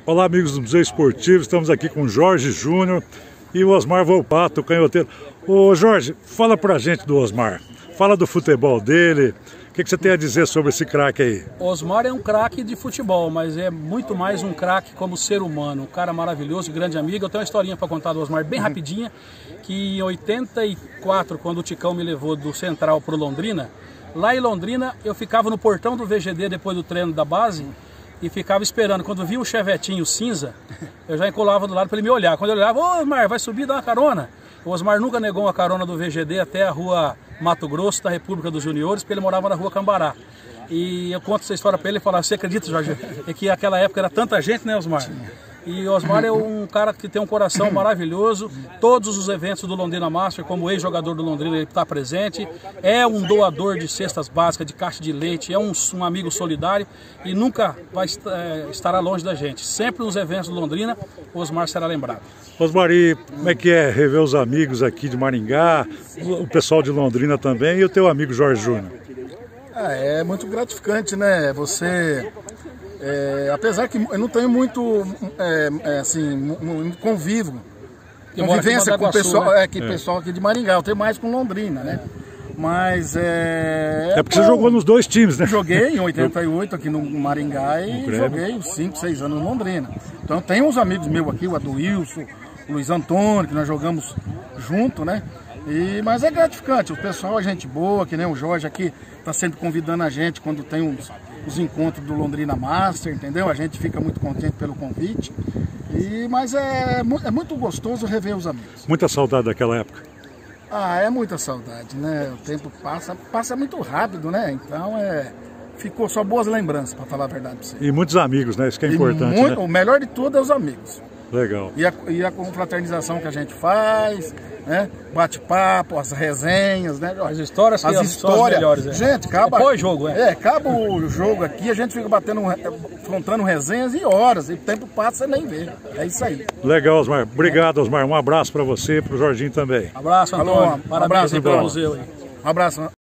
Olá, amigos do Museu Esportivo, estamos aqui com o Jorge Júnior e o Osmar Volpato, o canhoteiro. Ô Jorge, fala pra gente do Osmar, fala do futebol dele, o que você tem a dizer sobre esse craque aí? O Osmar é um craque de futebol, mas é muito mais um craque como ser humano, um cara maravilhoso, grande amigo. Eu tenho uma historinha para contar do Osmar bem rapidinha, que em 84, quando o Ticão me levou do Central pro Londrina, lá em Londrina eu ficava no portão do VGD depois do treino da base, e ficava esperando. Quando via o chevetinho cinza, eu já encolava do lado para ele me olhar. Quando ele olhava, ô Osmar, vai subir, dá uma carona. O Osmar nunca negou uma carona do VGD até a rua Mato Grosso, da República dos Juniores, porque ele morava na rua Cambará. E eu conto essa história para ele e falo, você acredita, Jorge, é que naquela época era tanta gente, né, Osmar? E o Osmar é um cara que tem um coração maravilhoso. Todos os eventos do Londrina Master, como ex-jogador do Londrina, ele está presente. É um doador de cestas básicas, de caixa de leite, é um amigo solidário e nunca estará longe da gente. Sempre nos eventos do Londrina, o Osmar será lembrado. Osmar, e como é que é rever os amigos aqui de Maringá, o pessoal de Londrina também e o teu amigo Jorge Júnior? É muito gratificante, né? Você... apesar que eu não tenho muito convivência com o pessoal, pessoal aqui de Maringá, eu tenho mais com Londrina, né? Mas porque você jogou nos dois times, né? Joguei em 88 aqui no Maringá e joguei uns 5, 6 anos em Londrina. Então tem uns amigos meus aqui, o Aduilson, o Luiz Antônio, que nós jogamos junto, né? Mas é gratificante, o pessoal é gente boa, que nem o Jorge aqui está sempre convidando a gente quando tem os encontros do Londrina Master, entendeu? A gente fica muito contente pelo convite, mas é muito gostoso rever os amigos. Muita saudade daquela época? É muita saudade, né? O tempo passa muito rápido, né? Então ficou só boas lembranças, para falar a verdade para você. E muitos amigos, né? Isso que é importante, né? O melhor de tudo é os amigos. Legal. E a confraternização que a gente faz, né? Bate-papo, as resenhas, né? As histórias que são as melhores. Gente, acaba jogo, acaba o jogo aqui, a gente fica contando resenhas e horas, e o tempo passa e nem vê. É isso aí. Legal, Osmar. Obrigado, Osmar. Um abraço para você e para o Jorginho também. Abraço, Antônio. Parabéns pelo museu aí. Um abraço.